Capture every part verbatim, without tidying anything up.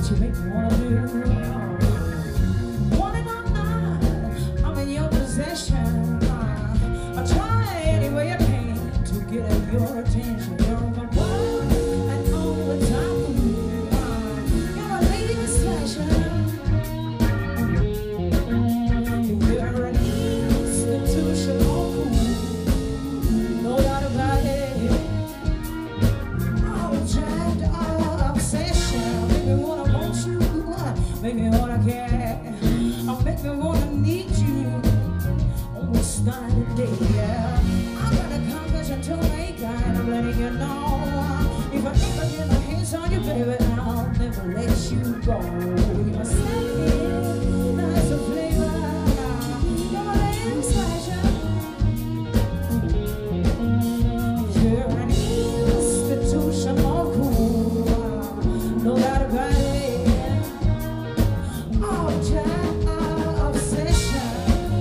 you make me wanna do. Wanna know I'm in your possession. I try any way I can to get your attention. You're my one and only time for me. You're my latest fashion. You're an institutional cool, no doubt about it. Oh, jacked up obsession. Make me wanna want you, make me wanna care. Oh, make me wanna need you on this night of day. Yeah, I got a confession to make, and I'm letting you know. If I ever get my hands on you, baby, I'll never let you go. You're second, nice of flavor. You're my latest fashion. You're an institutional cool, no doubt about it. Oh, jacked up obsession.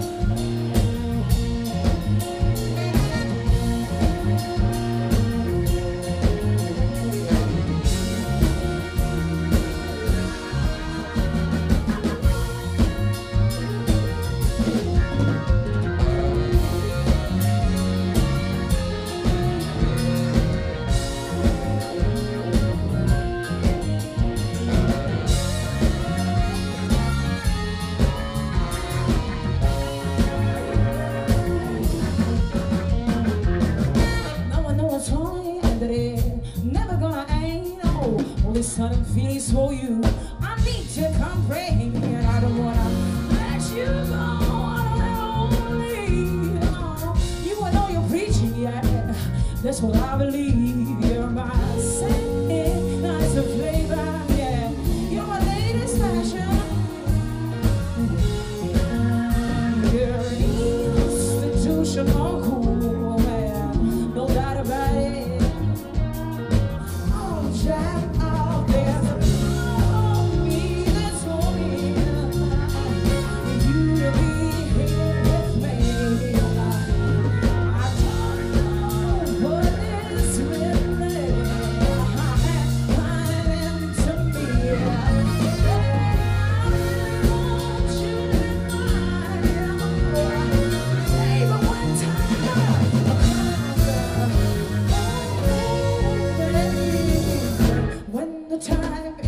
Never gonna end. Oh, all these sudden feelings for you. I need to comprehend, and I don't wanna let you go. I don't wanna leave. Oh, you I know you're preaching, yeah. That's what I believe. You're my second, nice of flavor, yeah. You're my latest fashion. You're an institutional cool, yeah. No doubt about it. Time